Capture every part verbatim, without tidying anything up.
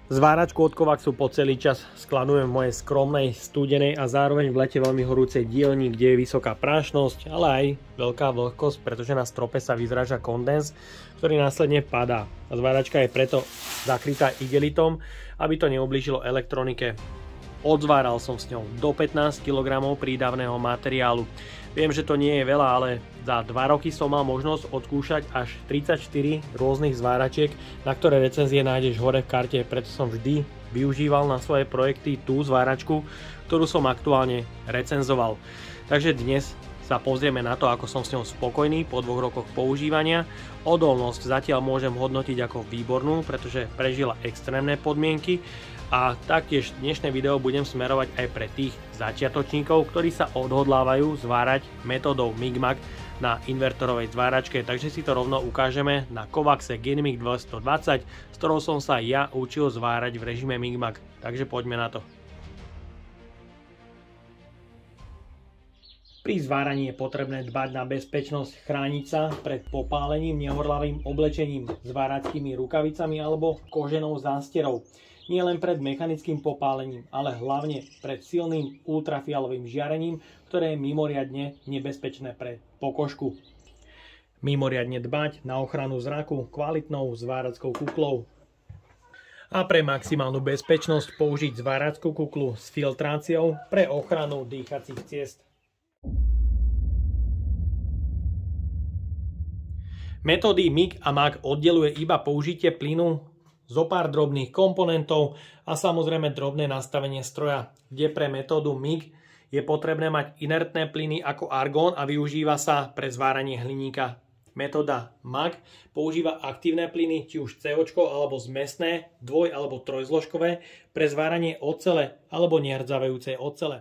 Zváračku od Kovaxu po celý čas skladujem v mojej skromnej, studenej a zároveň v lete veľmi horúcej dielni, kde je vysoká prášnosť, ale aj veľká vlhkosť, pretože na strope sa vyzráža kondens, ktorý následne padá. A zváračka je preto zakrytá igelitom, aby to neublížilo elektronike. Odzváral som s ňou do pätnásť kilogramov prídavného materiálu. Viem, že to nie je veľa, ale za dva roky som mal možnosť odskúšať až tridsaťštyri rôznych zváračiek, na ktoré recenzie nájdeš hore v karte, preto som vždy využíval na svoje projekty tú zváračku, ktorú som aktuálne recenzoval. Takže dnes sa pozrieme na to, ako som s ňou spokojný po dvoch rokoch používania. Odolnosť zatiaľ môžem hodnotiť ako výbornú, pretože prežila extrémne podmienky. A taktiež dnešné video budem smerovať aj pre tých začiatočníkov, ktorí sa odhodlávajú zvárať metódou MIG-MAG na invertorovej zváračke, takže si to rovno ukážeme na Kovaxe Genmig dvestodvadsať, s ktorou som sa ja učil zvárať v režime MIG-MAG. Takže poďme na to. Pri zváraní je potrebné dbať na bezpečnosť, chrániť sa pred popálením nehorlavým oblečením, zváračskými rukavicami alebo koženou zásterou. Nie len pred mechanickým popálením, ale hlavne pred silným ultrafialovým žiarením, ktoré je mimoriadne nebezpečné pre pokožku. Mimoriadne dbať na ochranu zraku kvalitnou zvárackou kuklou. A pre maximálnu bezpečnosť použiť zvárackú kuklu s filtráciou pre ochranu dýchacích ciest. Metódy MIG a MAG oddeluje iba použitie plynu, zo pár drobných komponentov a samozrejme drobné nastavenie stroja, kde pre metódu MIG je potrebné mať inertné plyny ako argón a využíva sa pre zváranie hliníka. Metóda MAG používa aktívne plyny, či už COčko alebo zmesné, dvoj- alebo trojzložkové, pre zváranie ocele alebo nehrdzavejúcej ocele.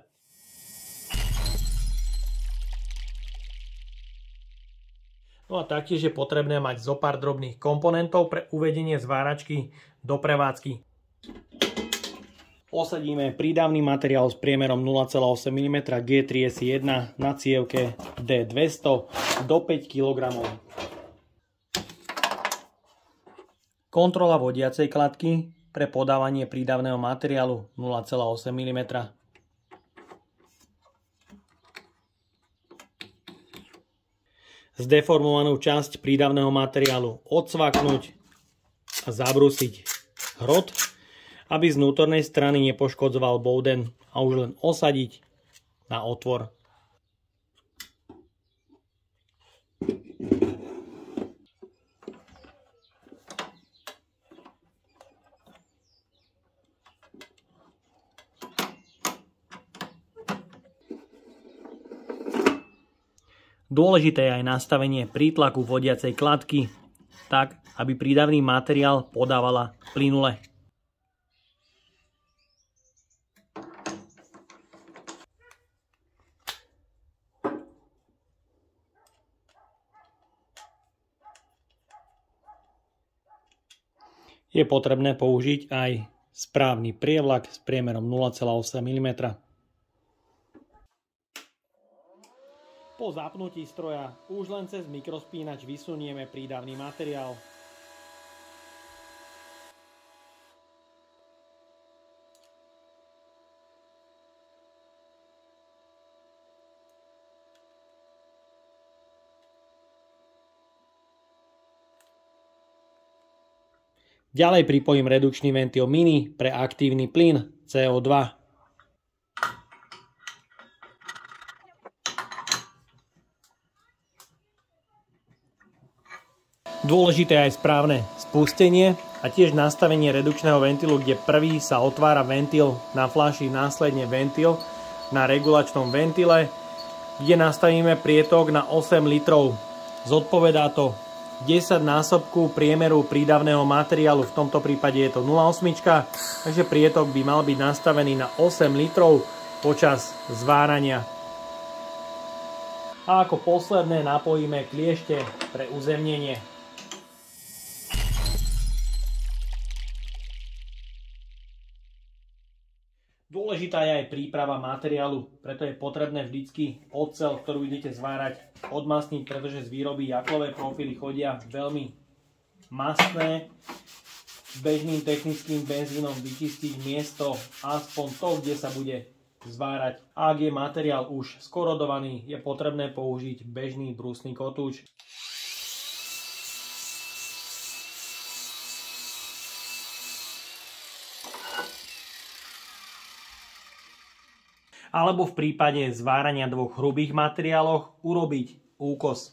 No a taktiež je potrebné mať zo pár drobných komponentov pre uvedenie zváračky do prevádzky. Osadíme prídavný materiál s priemerom nula celá osem milimetra G tri S jeden na cievke D dvesto do päť kilogramov. Kontrola vodiacej kladky pre podávanie prídavného materiálu nula celá osem milimetra. Zdeformovanú časť prídavného materiálu odsvaknúť a zabrúsiť hrot, aby z vnútornej strany nepoškodzoval bowden, a už len osadiť na otvor. Dôležité je aj nastavenie prítlaku vodiacej kladky, tak aby prídavný materiál podávala plynule. Je potrebné použiť aj správny prievlak s priemerom nula celá osem milimetra. Po zapnutí stroja už len cez mikrospínač vysunieme prídavný materiál. Ďalej pripojím redukčný ventil mini pre aktívny plyn C O dva. Dôležité je aj správne spustenie a tiež nastavenie redukčného ventilu, kde prvý sa otvára ventil na fľaši, následne ventil na regulačnom ventile, kde nastavíme prietok na osem litrov. Zodpovedá to desať násobku priemeru prídavného materiálu, v tomto prípade je to nula celá osem, takže prietok by mal byť nastavený na osem litrov počas zvárania. A ako posledné napojíme kliešte pre uzemnenie. Dôležitá je aj príprava materiálu, preto je potrebné vždycky oceľ, ktorú idete zvárať, odmasniť, pretože z výroby jaklové profily chodia veľmi mastné. bežným technickým benzínom vyčistiť miesto, aspoň to, kde sa bude zvárať. Ak je materiál už skorodovaný, je potrebné použiť bežný brusný kotúč. Alebo v prípade zvárania dvoch hrubých materiáloch urobiť úkos.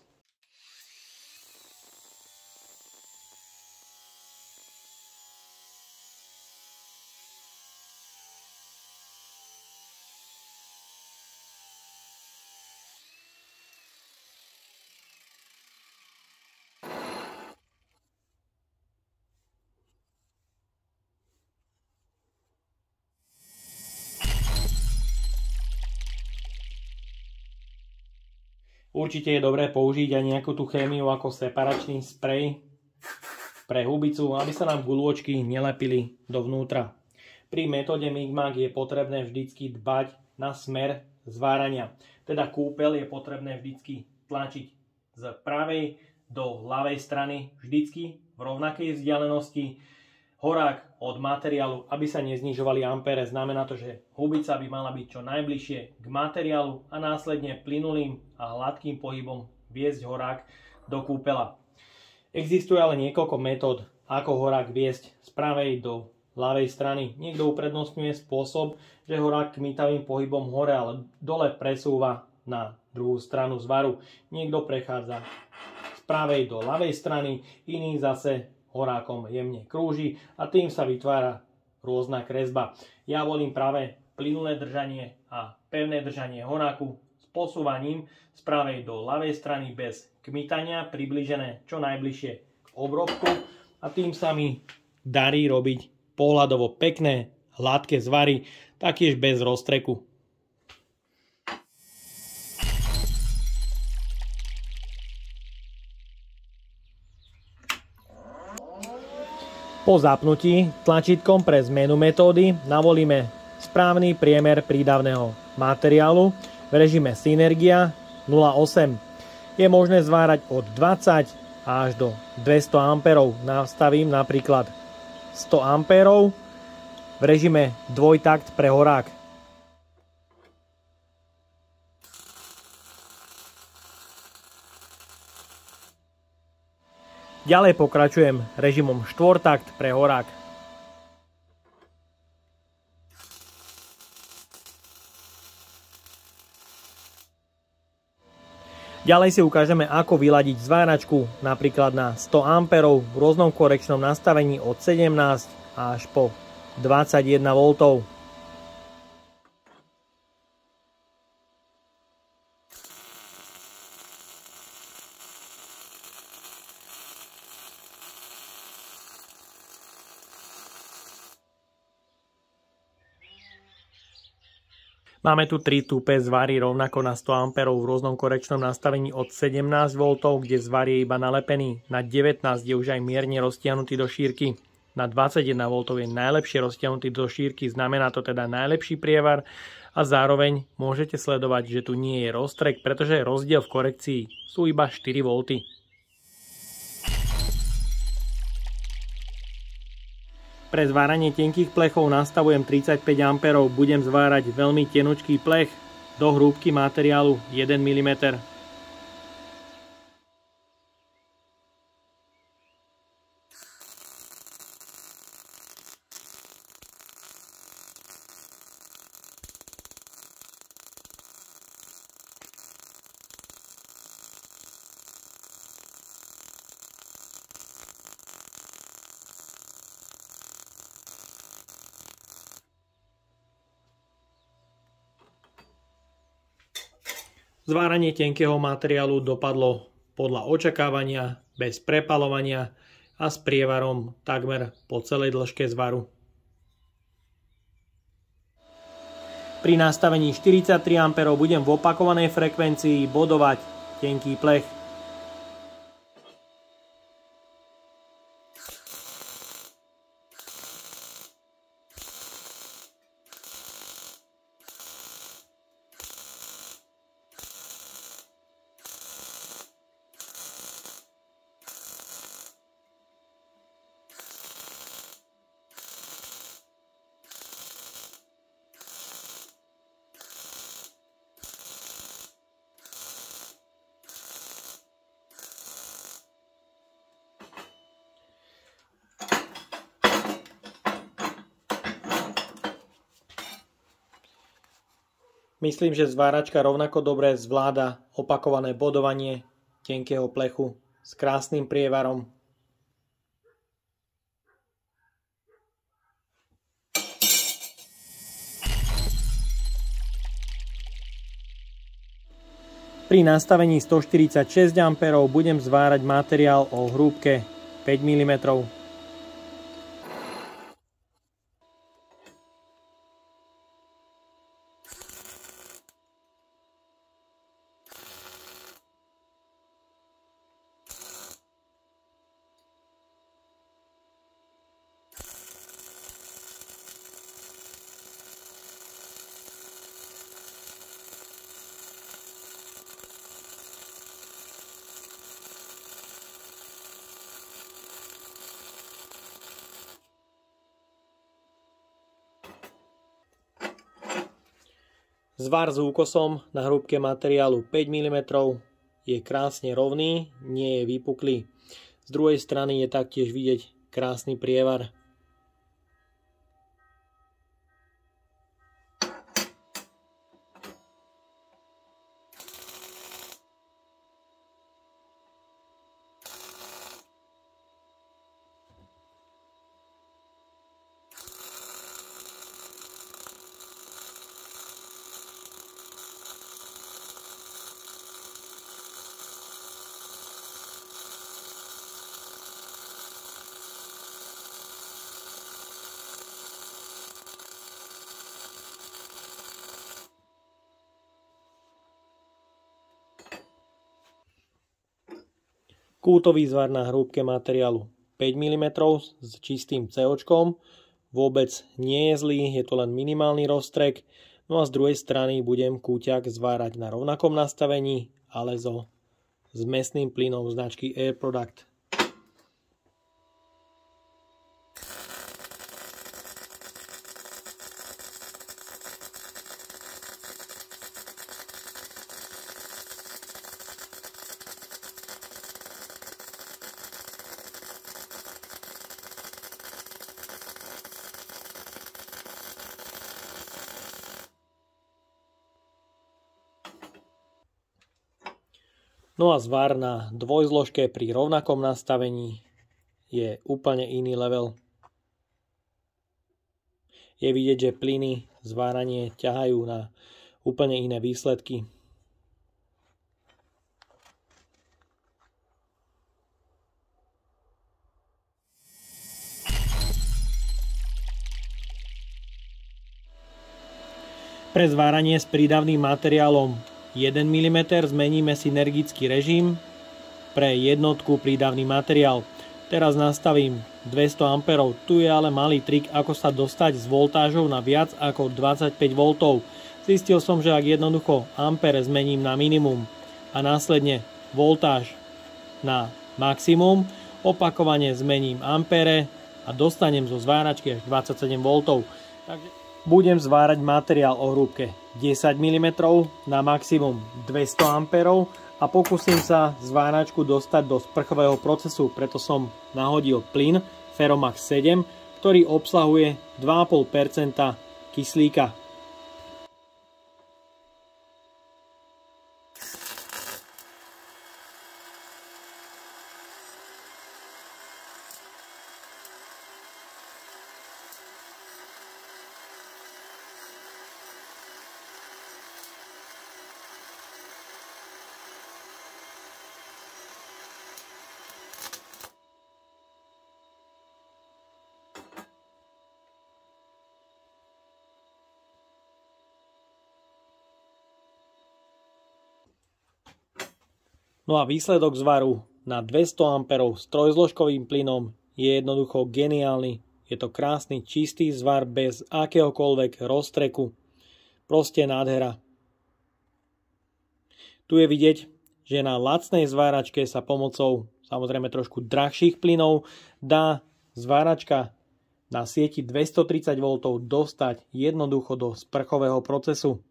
Určite je dobré použiť aj nejakú tú chémiu ako separačný sprej pre hubicu, aby sa nám guľôčky nelepili dovnútra. Pri metóde Migmag je potrebné vždycky dbať na smer zvárania. Teda kúpeľ je potrebné vždycky tlačiť z pravej do ľavej strany, vždycky v rovnakej vzdialenosti. Horák od materiálu, aby sa neznižovali ampére, znamená to, že hubica by mala byť čo najbližšie k materiálu a následne plynulým a hladkým pohybom viesť horák do kúpeľa. Existuje ale niekoľko metód, ako horák viesť z pravej do ľavej strany. Niekto uprednostňuje spôsob, že horák kmitavým pohybom hore ale dole presúva na druhú stranu zvaru. Niekto prechádza z pravej do ľavej strany, iný zase horákom jemne krúži a tým sa vytvára rôzna kresba. Ja volím práve plynulé držanie a pevné držanie horáku s posúvaním z pravej do ľavej strany bez kmitania, približené čo najbližšie k obrobku a tým sa mi darí robiť pohľadovo pekné, hladké zvary, taktiež bez roztreku. Po zapnutí tlačítkom pre zmenu metódy navolíme správny priemer prídavného materiálu v režime Synergia nula osem. Je možné zvárať od dvadsať až do dvesto ampérov. Nastavím napríklad sto ampérov v režime dvojtakt pre horák. Ďalej pokračujem režimom štvortakt pre horák. Ďalej si ukážeme, ako vyladiť zváračku napríklad na sto ampérov v rôznom korekčnom nastavení od sedemnásť až po dvadsaťjeden voltov. Máme tu tri tupé zvary rovnako na sto ampérov v rôznom korekčnom nastavení od sedemnásť voltov, kde zvar je iba nalepený. Na devätnásť je už aj mierne roztiahnutý do šírky. Na dvadsaťjeden voltov je najlepšie roztiahnutý do šírky, znamená to teda najlepší prievar a zároveň môžete sledovať, že tu nie je roztrek, pretože rozdiel v korekcii sú iba štyri volty. Pre zváranie tenkých plechov nastavujem tridsaťpäť ampérov, budem zvárať veľmi tenučký plech do hrúbky materiálu jeden milimeter. Zváranie tenkého materiálu dopadlo podľa očakávania, bez prepalovania a s prievarom takmer po celej dĺžke zvaru. Pri nastavení štyridsaťtri ampérov budem v opakovanej frekvencii bodovať tenký plech. Myslím, že zváračka rovnako dobre zvláda opakované bodovanie tenkého plechu s krásnym prievarom. Pri nastavení stoštyridsaťšesť ampérov budem zvárať materiál o hrúbke päť milimetrov. Zvar s úkosom na hrúbke materiálu päť milimetrov je krásne rovný, nie je vypuklý. Z druhej strany je taktiež vidieť krásny prievar. Kútový zvar na hrúbke materiálu päť milimetrov s čistým céočkom vôbec nie je zlý, je to len minimálny roztrek. No a z druhej strany budem kúťak zvárať na rovnakom nastavení, ale so zmesným plynom značky Air Product. No a zvar na dvojzložke pri rovnakom nastavení je úplne iný level. Je vidieť, že plyny zváranie ťahajú na úplne iné výsledky. Pre zváranie s prídavným materiálom jeden milimeter zmeníme synergický režim, pre jednotku prídavný materiál. Teraz nastavím dvesto ampérov, tu je ale malý trik, ako sa dostať s voltážou na viac ako dvadsaťpäť voltov. Zistil som, že ak jednoducho ampere zmením na minimum a následne voltáž na maximum, opakovane zmením ampere a dostanem zo zváračky až dvadsaťsedem voltov. Takže budem zvárať materiál o hrúbke desať milimetrov na maximum dvesto ampérov a pokúsim sa zváračku dostať do sprchového procesu, preto som nahodil plyn Ferromax sedem, ktorý obsahuje dva a pol percenta kyslíka. No a výsledok zvaru na dvesto ampérov s trojzložkovým plynom je jednoducho geniálny. Je to krásny, čistý zvar bez akéhokoľvek roztreku. Proste nádhera. Tu je vidieť, že na lacnej zváračke sa pomocou samozrejme trošku drahších plynov dá zváračka na sieti dvestotridsať voltov dostať jednoducho do sprchového procesu.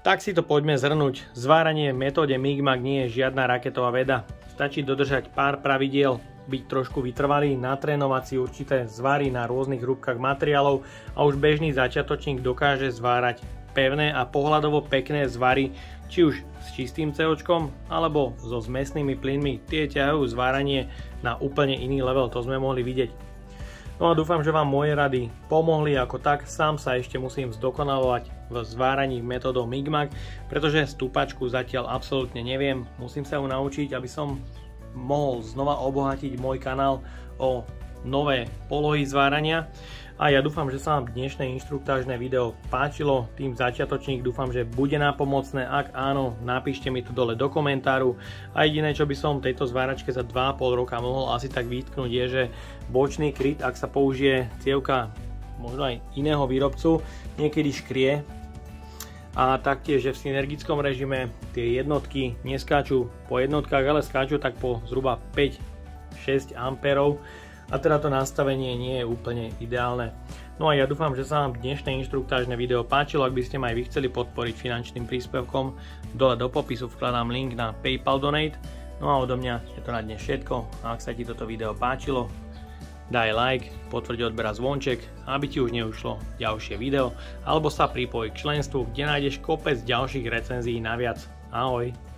Tak si to poďme zhrnúť. Zváranie v metóde Mi'kmaq nie je žiadna raketová veda. Stačí dodržať pár pravidiel, byť trošku vytrvalý, natrénovať si určité zvary na rôznych hrúbkach materiálov a už bežný začiatočník dokáže zvárať pevné a pohľadovo pekné zvary, či už s čistým COčkom alebo so zmesnými plynmi. Tie ťahajú zváranie na úplne iný level, to sme mohli vidieť. No a dúfam, že vám moje rady pomohli. Ako tak sám sa ešte musím zdokonalovať v zváraní metódou Mi'kmaq, pretože stúpačku zatiaľ absolútne neviem. Musím sa ju naučiť, aby som mohol znova obohatiť môj kanál o nové polohy zvárania. A ja dúfam, že sa vám dnešné inštruktážne video páčilo. Tým začiatočník dúfam, že bude nápomocné. Ak áno, napíšte mi to dole do komentáru. A jediné, čo by som tejto zváračke za dva a pol roka mohol asi tak vytknúť, je, že bočný kryt, ak sa použije cievka možno aj iného výrobcu, niekedy škrie. A taktiež, že v synergickom režime tie jednotky neskáču po jednotkách, ale skáču tak po zhruba päť šesť ampérov. A teda to nastavenie nie je úplne ideálne. No a ja dúfam, že sa vám dnešné inštruktážne video páčilo. Ak by ste ma aj vy chceli podporiť finančným príspevkom, dole do popisu vkladám link na PayPal Donate. No a odo mňa je to na dnes všetko. A ak sa ti toto video páčilo, daj like, potvrď odber a zvonček, aby ti už neušlo ďalšie video, alebo sa pripoj k členstvu, kde nájdeš kopec ďalších recenzií naviac. Ahoj!